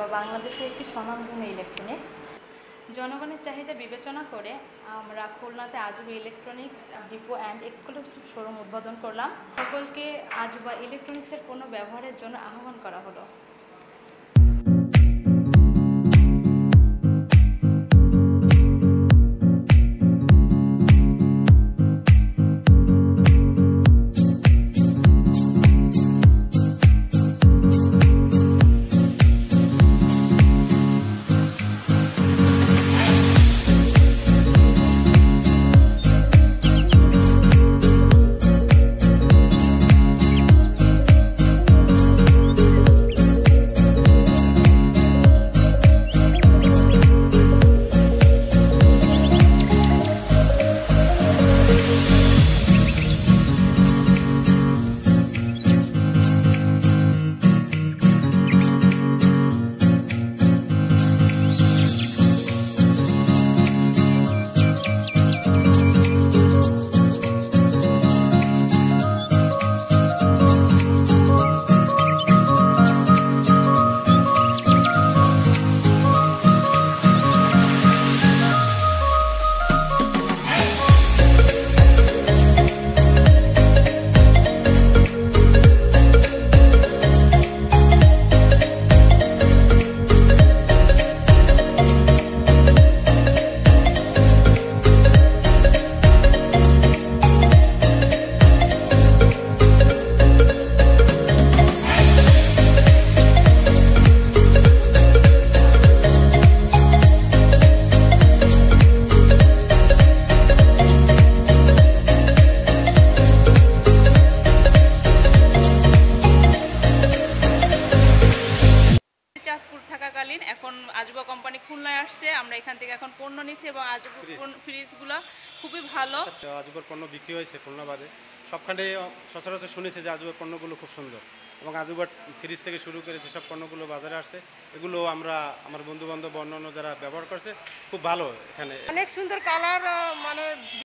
বাংলাদেশের একটি স্বনামধন্য ইলেকট্রনিক্স। জনগণের চাহিদা বিবেচনা করে আমরা খুলনাতে Ajuba electronics depot and exclusive showroom উদ্বোধন করলাম। সকলকে আজুবা ইলেকট্রনিক্সের পণ্য ব্যবহারের জন্য আহ্বান করা হলো। থাকাকালীন এখন আজুবা কোম্পানি খুলনায় আসছে, আমরা এখান থেকে এখন পণ্য নিচ্ছি এবং আজুবা ফ্রিজগুলো খুবই ভালো। আজুবার পণ্য বিক্রি হয়েছে খুলনা বাদে সবখানে, সচরাচর শুনেছে যে আজুবার পণ্যগুলো খুব সুন্দর এবং আজুবার ফ্রিজ থেকে শুরু করে যেসব পণ্যগুলো বাজারে আসছে এগুলো আমরা আমার বন্ধু বান্ধব অন্যান্য যারা ব্যবহার করছে খুব ভালো, এখানে অনেক সুন্দর কালার, মানে